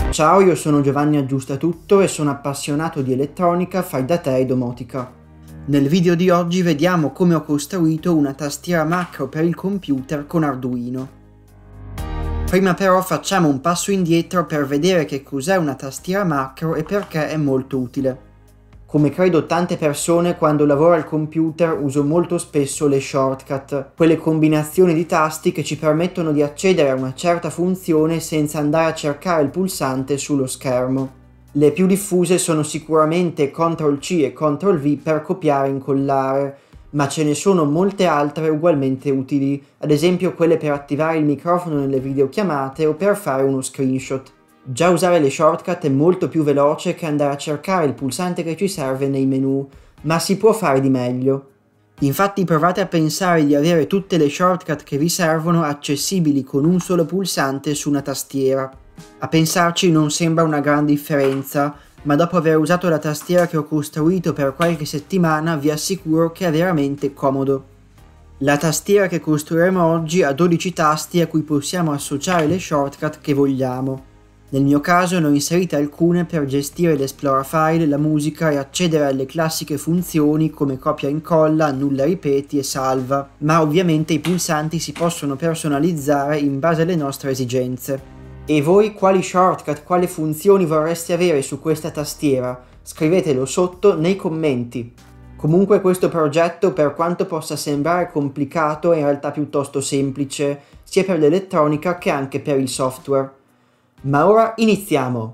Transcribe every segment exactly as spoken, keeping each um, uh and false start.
Ciao, io sono Giovanni Aggiustatutto e sono appassionato di elettronica, fai da te e domotica. Nel video di oggi vediamo come ho costruito una tastiera macro per il computer con Arduino. Prima però facciamo un passo indietro per vedere che cos'è una tastiera macro e perché è molto utile. Come credo tante persone, quando lavoro al computer uso molto spesso le shortcut, quelle combinazioni di tasti che ci permettono di accedere a una certa funzione senza andare a cercare il pulsante sullo schermo. Le più diffuse sono sicuramente control C e control V per copiare e incollare, ma ce ne sono molte altre ugualmente utili, ad esempio quelle per attivare il microfono nelle videochiamate o per fare uno screenshot. Già usare le shortcut è molto più veloce che andare a cercare il pulsante che ci serve nei menu, ma si può fare di meglio. Infatti provate a pensare di avere tutte le shortcut che vi servono accessibili con un solo pulsante su una tastiera. A pensarci non sembra una gran differenza, ma dopo aver usato la tastiera che ho costruito per qualche settimana vi assicuro che è veramente comodo. La tastiera che costruiremo oggi ha dodici tasti a cui possiamo associare le shortcut che vogliamo. Nel mio caso ne ho inserite alcune per gestire l'Explora File, la musica e accedere alle classiche funzioni come copia e incolla, annulla ripeti e salva, ma ovviamente i pulsanti si possono personalizzare in base alle nostre esigenze. E voi quali shortcut, quali funzioni vorreste avere su questa tastiera? Scrivetelo sotto nei commenti. Comunque questo progetto, per quanto possa sembrare complicato, è in realtà piuttosto semplice, sia per l'elettronica che anche per il software. Ma ora iniziamo!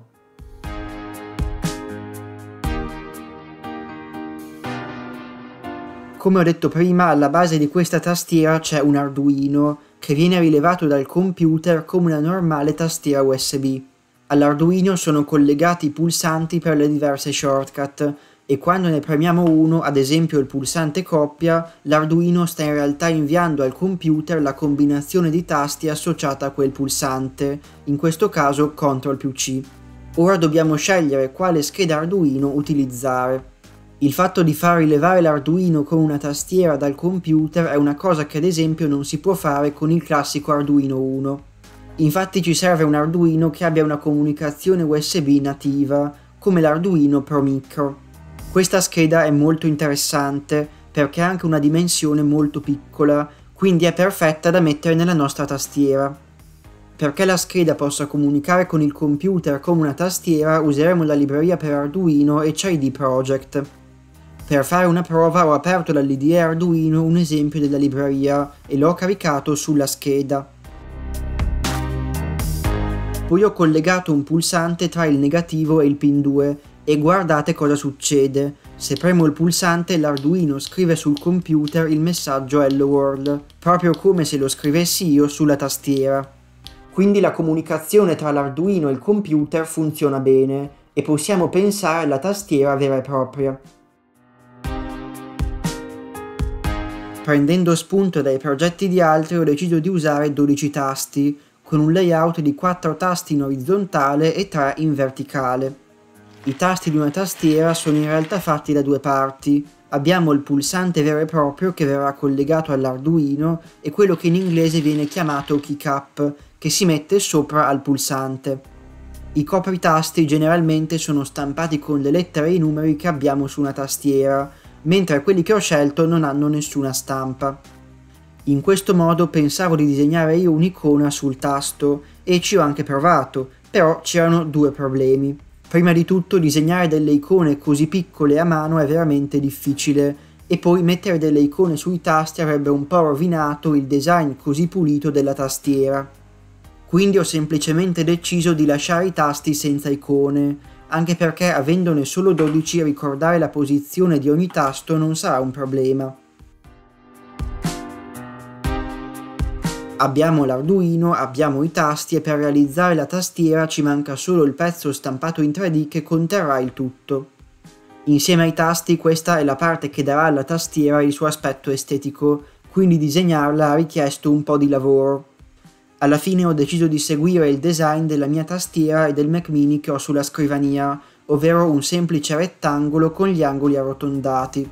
Come ho detto prima, alla base di questa tastiera c'è un Arduino che viene rilevato dal computer come una normale tastiera U S B. All'Arduino sono collegati i pulsanti per le diverse shortcut e quando ne premiamo uno, ad esempio il pulsante coppia, l'Arduino sta in realtà inviando al computer la combinazione di tasti associata a quel pulsante, in questo caso control più C. Ora dobbiamo scegliere quale scheda Arduino utilizzare. Il fatto di far rilevare l'Arduino con una tastiera dal computer è una cosa che ad esempio non si può fare con il classico Arduino uno. Infatti ci serve un Arduino che abbia una comunicazione U S B nativa, come l'Arduino Pro Micro. Questa scheda è molto interessante perché ha anche una dimensione molto piccola, quindi è perfetta da mettere nella nostra tastiera. Perché la scheda possa comunicare con il computer come una tastiera useremo la libreria per Arduino e C I D Project. Per fare una prova ho aperto dall'I D E Arduino un esempio della libreria e l'ho caricato sulla scheda. Poi ho collegato un pulsante tra il negativo e il pin due e guardate cosa succede. Se premo il pulsante l'Arduino scrive sul computer il messaggio Hello World, proprio come se lo scrivessi io sulla tastiera. Quindi la comunicazione tra l'Arduino e il computer funziona bene e possiamo pensare alla tastiera vera e propria. Prendendo spunto dai progetti di altri ho deciso di usare dodici tasti, con un layout di quattro tasti in orizzontale e tre in verticale. I tasti di una tastiera sono in realtà fatti da due parti. Abbiamo il pulsante vero e proprio che verrà collegato all'Arduino e quello che in inglese viene chiamato keycap, che si mette sopra al pulsante. I copritasti generalmente sono stampati con le lettere e i numeri che abbiamo su una tastiera, mentre quelli che ho scelto non hanno nessuna stampa. In questo modo pensavo di disegnare io un'icona sul tasto e ci ho anche provato, però c'erano due problemi. Prima di tutto disegnare delle icone così piccole a mano è veramente difficile e poi mettere delle icone sui tasti avrebbe un po' rovinato il design così pulito della tastiera. Quindi ho semplicemente deciso di lasciare i tasti senza icone, anche perché avendone solo dodici ricordare la posizione di ogni tasto non sarà un problema. Abbiamo l'Arduino, abbiamo i tasti e per realizzare la tastiera ci manca solo il pezzo stampato in tre D che conterrà il tutto. Insieme ai tasti questa è la parte che darà alla tastiera il suo aspetto estetico, quindi disegnarla ha richiesto un po' di lavoro. Alla fine ho deciso di seguire il design della mia tastiera e del Mac Mini che ho sulla scrivania, ovvero un semplice rettangolo con gli angoli arrotondati.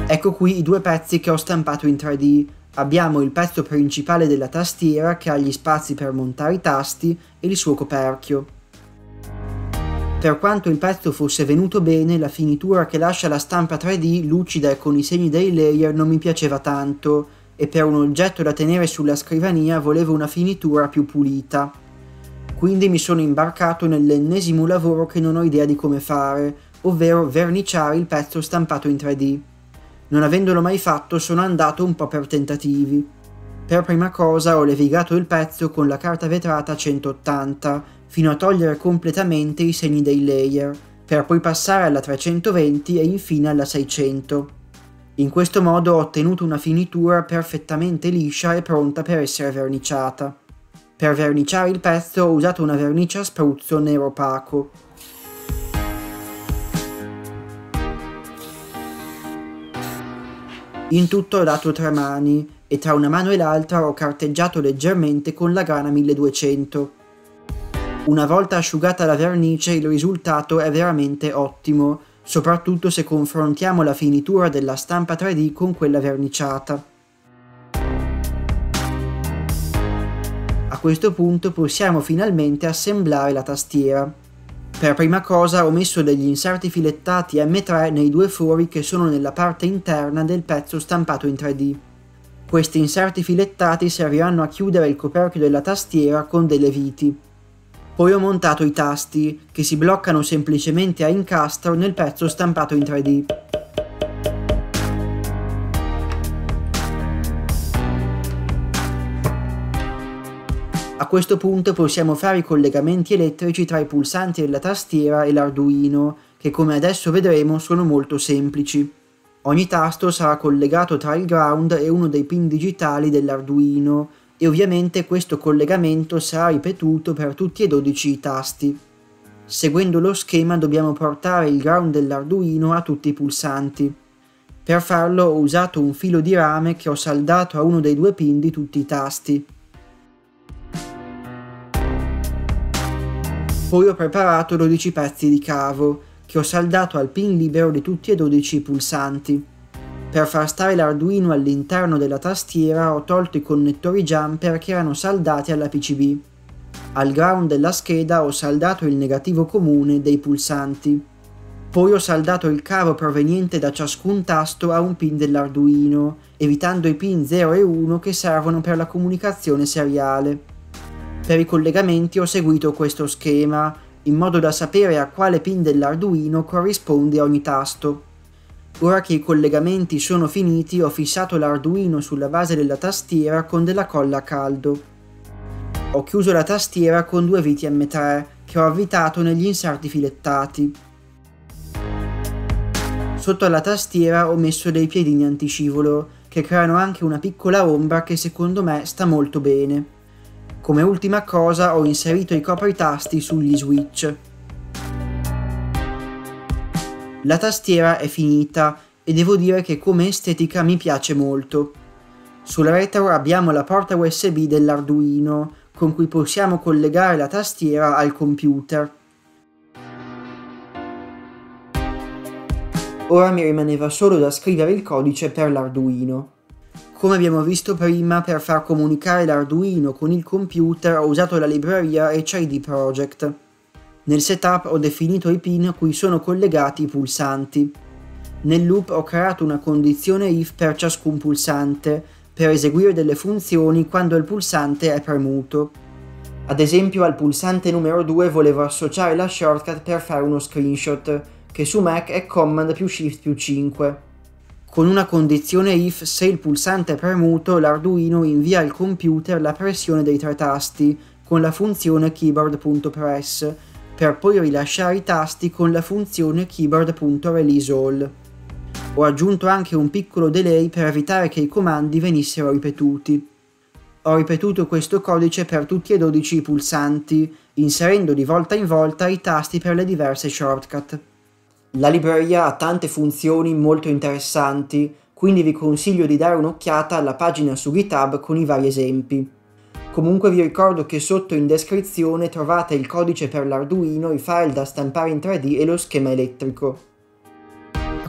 Ecco qui i due pezzi che ho stampato in tre D. Abbiamo il pezzo principale della tastiera che ha gli spazi per montare i tasti e il suo coperchio. Per quanto il pezzo fosse venuto bene, la finitura che lascia la stampa tre D lucida e con i segni dei layer non mi piaceva tanto, e per un oggetto da tenere sulla scrivania volevo una finitura più pulita. Quindi mi sono imbarcato nell'ennesimo lavoro che non ho idea di come fare, ovvero verniciare il pezzo stampato in tre D. Non avendolo mai fatto sono andato un po' per tentativi. Per prima cosa ho levigato il pezzo con la carta vetrata centottanta fino a togliere completamente i segni dei layer, per poi passare alla trecentoventi e infine alla seicento. In questo modo ho ottenuto una finitura perfettamente liscia e pronta per essere verniciata. Per verniciare il pezzo ho usato una vernice a spruzzo nero opaco. In tutto ho dato tre mani e tra una mano e l'altra ho carteggiato leggermente con la grana milleduecento. Una volta asciugata la vernice il risultato è veramente ottimo, soprattutto se confrontiamo la finitura della stampa tre D con quella verniciata. A questo punto possiamo finalmente assemblare la tastiera. Per prima cosa ho messo degli inserti filettati emme tre nei due fori che sono nella parte interna del pezzo stampato in tre D. Questi inserti filettati serviranno a chiudere il coperchio della tastiera con delle viti. Poi ho montato i tasti, che si bloccano semplicemente a incastro nel pezzo stampato in tre D. A questo punto possiamo fare i collegamenti elettrici tra i pulsanti della tastiera e l'Arduino, che come adesso vedremo sono molto semplici. Ogni tasto sarà collegato tra il ground e uno dei pin digitali dell'Arduino, e ovviamente questo collegamento sarà ripetuto per tutti e dodici i tasti. Seguendo lo schema dobbiamo portare il ground dell'Arduino a tutti i pulsanti. Per farlo ho usato un filo di rame che ho saldato a uno dei due pin di tutti i tasti. Poi ho preparato dodici pezzi di cavo, che ho saldato al pin libero di tutti e dodici i pulsanti. Per far stare l'Arduino all'interno della tastiera ho tolto i connettori jumper che erano saldati alla P C B. Al ground della scheda ho saldato il negativo comune dei pulsanti. Poi ho saldato il cavo proveniente da ciascun tasto a un pin dell'Arduino, evitando i pin zero e uno che servono per la comunicazione seriale. Per i collegamenti ho seguito questo schema, in modo da sapere a quale pin dell'Arduino corrisponde ogni tasto. Ora che i collegamenti sono finiti ho fissato l'Arduino sulla base della tastiera con della colla a caldo. Ho chiuso la tastiera con due viti emme tre che ho avvitato negli inserti filettati. Sotto alla tastiera ho messo dei piedini antiscivolo che creano anche una piccola ombra che secondo me sta molto bene. Come ultima cosa ho inserito i copritasti sugli switch. La tastiera è finita e devo dire che come estetica mi piace molto. Sul retro abbiamo la porta U S B dell'Arduino, con cui possiamo collegare la tastiera al computer. Ora mi rimaneva solo da scrivere il codice per l'Arduino. Come abbiamo visto prima, per far comunicare l'Arduino con il computer ho usato la libreria H I D Project. Nel setup ho definito i pin a cui sono collegati i pulsanti. Nel loop ho creato una condizione if per ciascun pulsante, per eseguire delle funzioni quando il pulsante è premuto. Ad esempio al pulsante numero due volevo associare la shortcut per fare uno screenshot, che su Mac è Command più Shift più cinque. Con una condizione if, se il pulsante è premuto, l'Arduino invia al computer la pressione dei tre tasti, con la funzione keyboard.press, per poi rilasciare i tasti con la funzione keyboard.releaseAll. Ho aggiunto anche un piccolo delay per evitare che i comandi venissero ripetuti. Ho ripetuto questo codice per tutti e dodici i pulsanti, inserendo di volta in volta i tasti per le diverse shortcut. La libreria ha tante funzioni molto interessanti, quindi vi consiglio di dare un'occhiata alla pagina su GitHub con i vari esempi. Comunque vi ricordo che sotto in descrizione trovate il codice per l'Arduino, i file da stampare in tre D e lo schema elettrico. A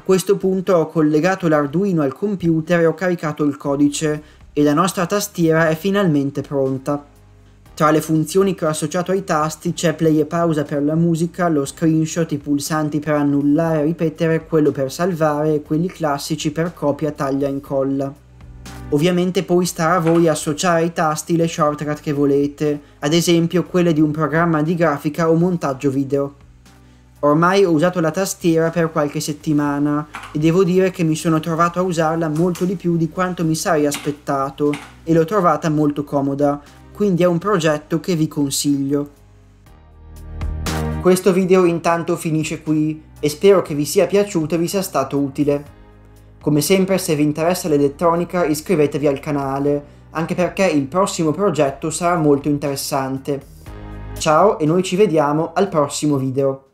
questo punto ho collegato l'Arduino al computer e ho caricato il codice e la nostra tastiera è finalmente pronta. Tra le funzioni che ho associato ai tasti c'è play e pausa per la musica, lo screenshot, i pulsanti per annullare e ripetere, quello per salvare e quelli classici per copia, taglia e incolla. Ovviamente poi sta a voi associare ai tasti le shortcut che volete, ad esempio quelle di un programma di grafica o montaggio video. Ormai ho usato la tastiera per qualche settimana e devo dire che mi sono trovato a usarla molto di più di quanto mi sarei aspettato e l'ho trovata molto comoda, quindi è un progetto che vi consiglio. Questo video intanto finisce qui e spero che vi sia piaciuto e vi sia stato utile. Come sempre, se vi interessa l'elettronica iscrivetevi al canale, anche perché il prossimo progetto sarà molto interessante. Ciao e noi ci vediamo al prossimo video.